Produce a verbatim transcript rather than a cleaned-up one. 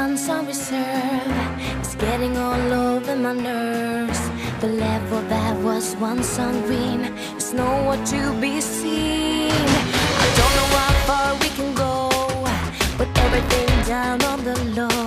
once on reserve is getting all over my nerves. The level that was once on green is nowhere to be seen. I don't know how far we can go, but everything down on the low.